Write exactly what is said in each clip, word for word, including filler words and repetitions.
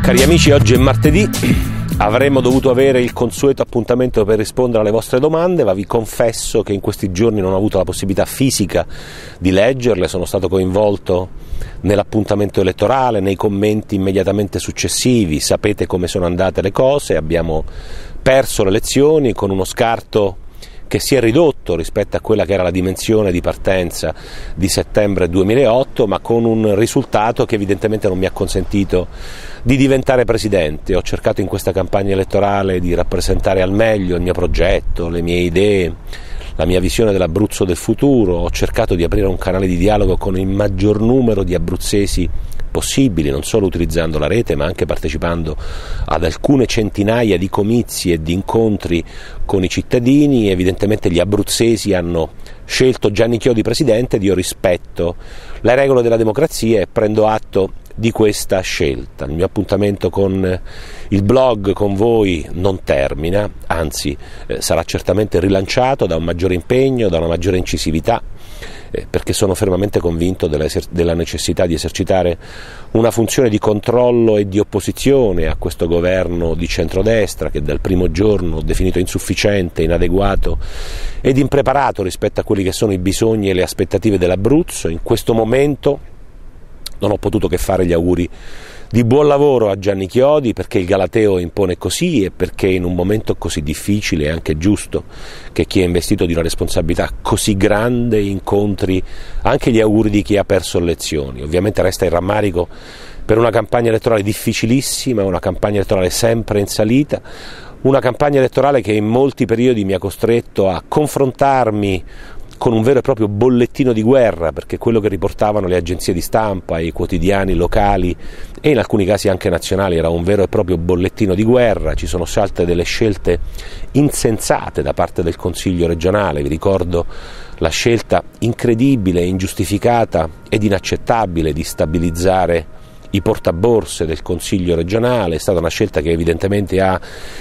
Cari amici, oggi è martedì, avremmo dovuto avere il consueto appuntamento per rispondere alle vostre domande, ma vi confesso che in questi giorni non ho avuto la possibilità fisica di leggerle, sono stato coinvolto nell'appuntamento elettorale, nei commenti immediatamente successivi, sapete come sono andate le cose, abbiamo perso le elezioni con uno scarto che si è ridotto rispetto a quella che era la dimensione di partenza di settembre duemilaotto, ma con un risultato che evidentemente non mi ha consentito di diventare presidente. Ho cercato in questa campagna elettorale di rappresentare al meglio il mio progetto, le mie idee, la mia visione dell'Abruzzo del futuro, ho cercato di aprire un canale di dialogo con il maggior numero di abruzzesi possibili, non solo utilizzando la rete ma anche partecipando ad alcune centinaia di comizi e di incontri con i cittadini. Evidentemente gli abruzzesi hanno scelto Gianni Chiodi presidente ed io rispetto le regole della democrazia e prendo atto di questa scelta. Il mio appuntamento con il blog con voi non termina, anzi eh, sarà certamente rilanciato da un maggiore impegno, da una maggiore incisività, eh, perché sono fermamente convinto della, della necessità di esercitare una funzione di controllo e di opposizione a questo governo di centrodestra che dal primo giorno ho definito insufficiente, inadeguato ed impreparato rispetto a quelli che sono i bisogni e le aspettative dell'Abruzzo. In questo momento non ho potuto che fare gli auguri di buon lavoro a Gianni Chiodi, perché il Galateo impone così e perché in un momento così difficile è anche giusto che chi è investito di una responsabilità così grande incontri anche gli auguri di chi ha perso le elezioni. Ovviamente resta il rammarico per una campagna elettorale difficilissima, una campagna elettorale sempre in salita, una campagna elettorale che in molti periodi mi ha costretto a confrontarmi con un vero e proprio bollettino di guerra, perché quello che riportavano le agenzie di stampa e i quotidiani locali e in alcuni casi anche nazionali era un vero e proprio bollettino di guerra. Ci sono state delle scelte insensate da parte del Consiglio regionale, vi ricordo la scelta incredibile, ingiustificata ed inaccettabile di stabilizzare i portaborse del Consiglio regionale. È stata una scelta che evidentemente ha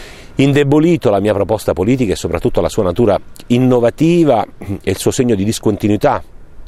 indebolito la mia proposta politica e soprattutto la sua natura innovativa e il suo segno di discontinuità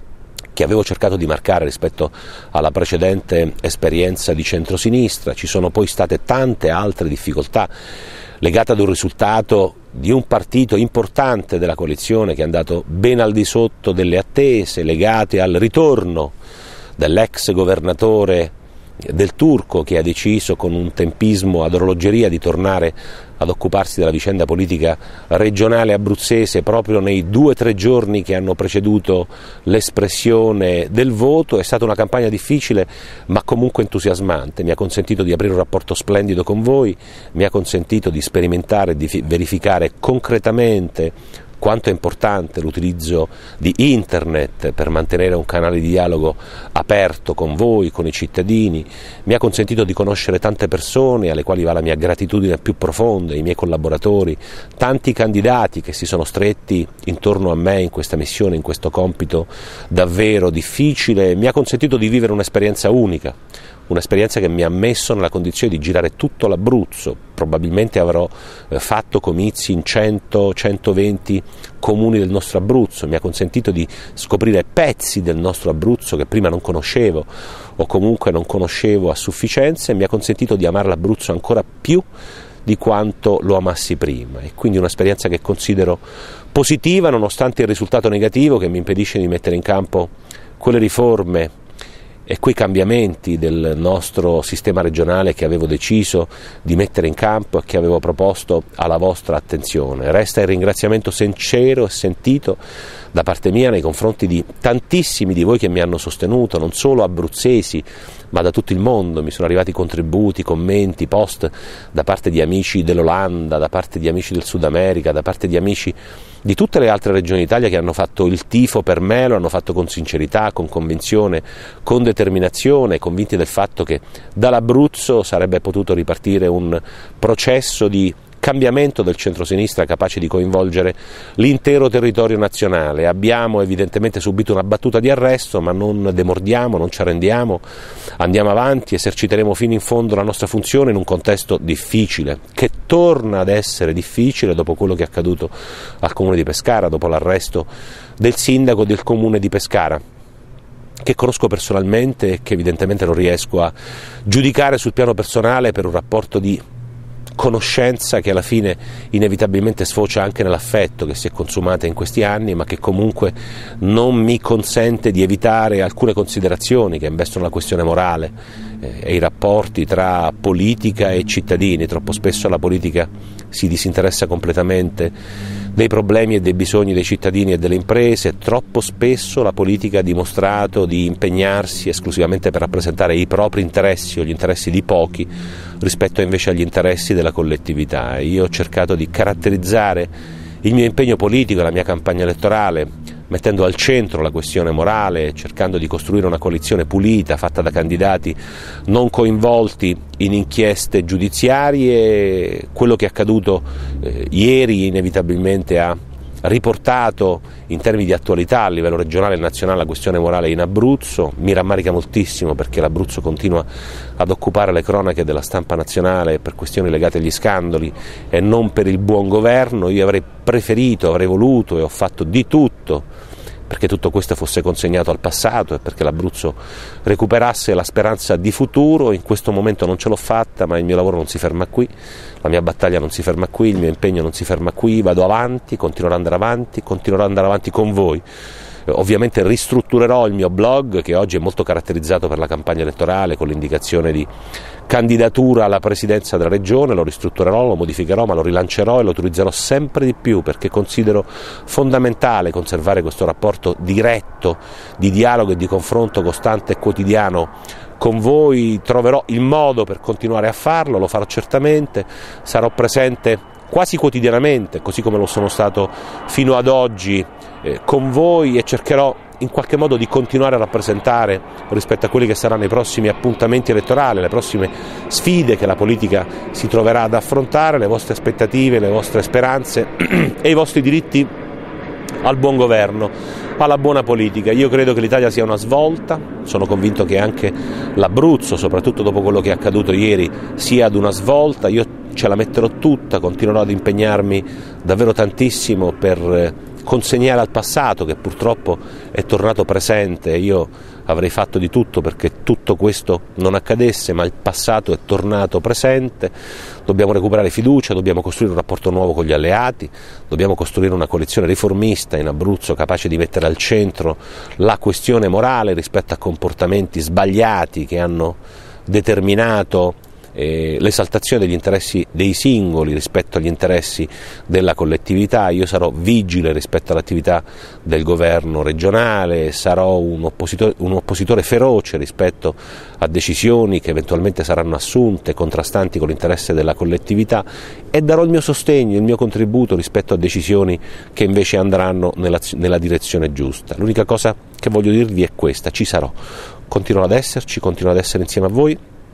che avevo cercato di marcare rispetto alla precedente esperienza di centrosinistra. Ci sono poi state tante altre difficoltà legate ad un risultato di un partito importante della coalizione che è andato ben al di sotto delle attese, legate al ritorno dell'ex governatore del Turco, che ha deciso con un tempismo ad orologeria di tornare ad occuparsi della vicenda politica regionale abruzzese proprio nei due o tre giorni che hanno preceduto l'espressione del voto. È stata una campagna difficile ma comunque entusiasmante, mi ha consentito di aprire un rapporto splendido con voi, mi ha consentito di sperimentare e di verificare concretamente quanto è importante l'utilizzo di internet per mantenere un canale di dialogo aperto con voi, con i cittadini, mi ha consentito di conoscere tante persone alle quali va la mia gratitudine più profonda, i miei collaboratori, tanti candidati che si sono stretti intorno a me in questa missione, in questo compito davvero difficile, mi ha consentito di vivere un'esperienza unica, un'esperienza che mi ha messo nella condizione di girare tutto l'Abruzzo. Probabilmente avrò fatto comizi in cento centoventi comuni del nostro Abruzzo, mi ha consentito di scoprire pezzi del nostro Abruzzo che prima non conoscevo o comunque non conoscevo a sufficienza e mi ha consentito di amare l'Abruzzo ancora più di quanto lo amassi prima. E quindi un'esperienza che considero positiva nonostante il risultato negativo che mi impedisce di mettere in campo quelle riforme e quei cambiamenti del nostro sistema regionale che avevo deciso di mettere in campo e che avevo proposto alla vostra attenzione. Resta il ringraziamento sincero e sentito da parte mia nei confronti di tantissimi di voi che mi hanno sostenuto, non solo abruzzesi ma da tutto il mondo. Mi sono arrivati contributi, commenti, post da parte di amici dell'Olanda, da parte di amici del Sud America, da parte di amici di tutte le altre regioni d'Italia che hanno fatto il tifo per me, lo hanno fatto con sincerità, con convinzione, con determinazione, convinti del fatto che dall'Abruzzo sarebbe potuto ripartire un processo di cambiamento del centrosinistra capace di coinvolgere l'intero territorio nazionale. Abbiamo evidentemente subito una battuta di arresto, ma non demordiamo, non ci arrendiamo, andiamo avanti, eserciteremo fino in fondo la nostra funzione in un contesto difficile, che torna ad essere difficile dopo quello che è accaduto al comune di Pescara, dopo l'arresto del sindaco del comune di Pescara. che conosco personalmente e che evidentemente non riesco a giudicare sul piano personale per un rapporto di conoscenza che alla fine inevitabilmente sfocia anche nell'affetto che si è consumata in questi anni, ma che comunque non mi consente di evitare alcune considerazioni che investono la questione morale eh, e i rapporti tra politica e cittadini. Troppo spesso la politica si disinteressa completamente dei problemi e dei bisogni dei cittadini e delle imprese, troppo spesso la politica ha dimostrato di impegnarsi esclusivamente per rappresentare i propri interessi o gli interessi di pochi rispetto invece agli interessi della collettività. Io ho cercato di caratterizzare il mio impegno politico e la mia campagna elettorale mettendo al centro la questione morale, cercando di costruire una coalizione pulita, fatta da candidati non coinvolti in inchieste giudiziarie. Quello che è accaduto eh, ieri inevitabilmente ha riportato in termini di attualità a livello regionale e nazionale la questione morale in Abruzzo. Mi rammarica moltissimo perché l'Abruzzo continua ad occupare le cronache della stampa nazionale per questioni legate agli scandali e non per il buon governo. Io avrei preferito, avrei voluto e ho fatto di tutto perché tutto questo fosse consegnato al passato e perché l'Abruzzo recuperasse la speranza di futuro. In questo momento non ce l'ho fatta, ma il mio lavoro non si ferma qui, la mia battaglia non si ferma qui, il mio impegno non si ferma qui, vado avanti, continuerò ad andare avanti, continuerò ad andare avanti con voi. Ovviamente ristrutturerò il mio blog, che oggi è molto caratterizzato per la campagna elettorale con l'indicazione di candidatura alla presidenza della regione. Lo ristrutturerò, lo modificherò, ma lo rilancerò e lo utilizzerò sempre di più perché considero fondamentale conservare questo rapporto diretto di dialogo e di confronto costante e quotidiano con voi. Troverò il modo per continuare a farlo, lo farò certamente, sarò presente quasi quotidianamente, così come lo sono stato fino ad oggi eh, con voi, e cercherò in qualche modo di continuare a rappresentare rispetto a quelli che saranno i prossimi appuntamenti elettorali, le prossime sfide che la politica si troverà ad affrontare, le vostre aspettative, le vostre speranze e i vostri diritti al buon governo, alla buona politica. Io credo che l'Italia sia una svolta, sono convinto che anche l'Abruzzo, soprattutto dopo quello che è accaduto ieri, sia ad una svolta. Io ce la metterò tutta, continuerò ad impegnarmi davvero tantissimo per consegnare al passato, che purtroppo è tornato presente. Io avrei fatto di tutto perché tutto questo non accadesse, ma il passato è tornato presente. Dobbiamo recuperare fiducia, dobbiamo costruire un rapporto nuovo con gli alleati, dobbiamo costruire una coalizione riformista in Abruzzo capace di mettere al centro la questione morale rispetto a comportamenti sbagliati che hanno determinato Eh, l'esaltazione degli interessi dei singoli rispetto agli interessi della collettività. Io sarò vigile rispetto all'attività del governo regionale, sarò un oppositore, un oppositore feroce rispetto a decisioni che eventualmente saranno assunte contrastanti con l'interesse della collettività, e darò il mio sostegno, il mio contributo rispetto a decisioni che invece andranno nella, nella direzione giusta. L'unica cosa che voglio dirvi è questa: ci sarò, continuerò ad esserci, continuerò ad essere insieme a voi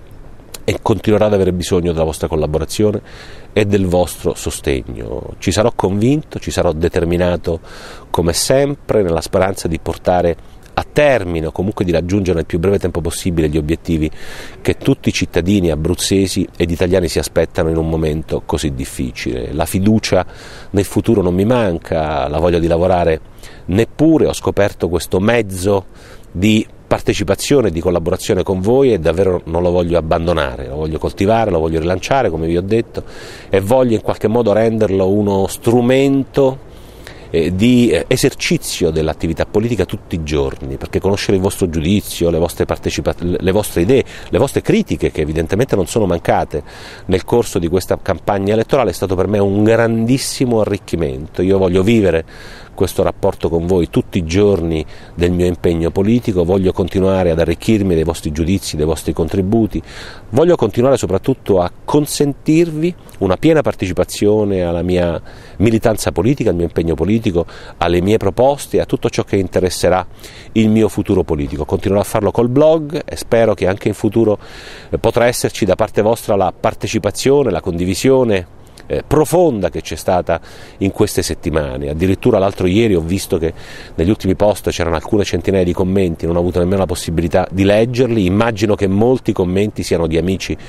e continuerà ad avere bisogno della vostra collaborazione e del vostro sostegno. Ci sarò convinto, ci sarò determinato come sempre, nella speranza di portare a termine o comunque di raggiungere nel più breve tempo possibile gli obiettivi che tutti i cittadini abruzzesi ed italiani si aspettano in un momento così difficile. La fiducia nel futuro non mi manca, la voglia di lavorare neppure. Ho scoperto questo mezzo di partecipazione e di collaborazione con voi e davvero non lo voglio abbandonare, lo voglio coltivare, lo voglio rilanciare, come vi ho detto, e voglio in qualche modo renderlo uno strumento eh, di eh, esercizio dell'attività politica tutti i giorni, perché conoscere il vostro giudizio, le vostre, partecipa- le vostre idee, le vostre critiche, che evidentemente non sono mancate nel corso di questa campagna elettorale, è stato per me un grandissimo arricchimento. Io voglio vivere questo rapporto con voi tutti i giorni del mio impegno politico, voglio continuare ad arricchirmi dei vostri giudizi, dei vostri contributi, voglio continuare soprattutto a consentirvi una piena partecipazione alla mia militanza politica, al mio impegno politico, alle mie proposte, a tutto ciò che interesserà il mio futuro politico. Continuerò a farlo col blog e spero che anche in futuro potrà esserci da parte vostra la partecipazione, la condivisione Eh, profonda che c'è stata in queste settimane. Addirittura l'altro ieri ho visto che negli ultimi post c'erano alcune centinaia di commenti, non ho avuto nemmeno la possibilità di leggerli. Immagino che molti commenti siano di amici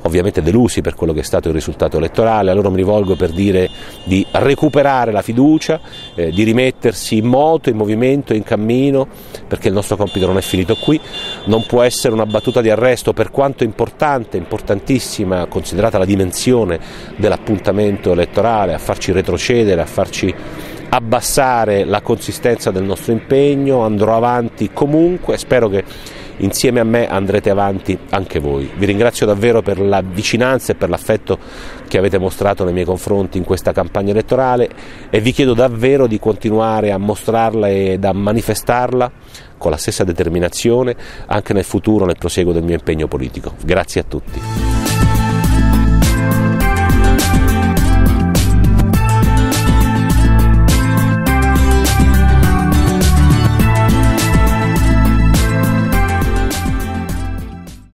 ovviamente delusi per quello che è stato il risultato elettorale. A loro mi rivolgo per dire di recuperare la fiducia, eh, di rimettersi in moto, in movimento, in cammino, perché il nostro compito non è finito qui, non può essere una battuta di arresto, per quanto importante, importantissima, considerata la dimensione dell'appuntamento elettorale, a farci retrocedere, a farci abbassare la consistenza del nostro impegno. Andrò avanti comunque e spero che insieme a me andrete avanti anche voi. Vi ringrazio davvero per la vicinanza e per l'affetto che avete mostrato nei miei confronti in questa campagna elettorale e vi chiedo davvero di continuare a mostrarla e a manifestarla con la stessa determinazione anche nel futuro, nel prosieguo del mio impegno politico. Grazie a tutti.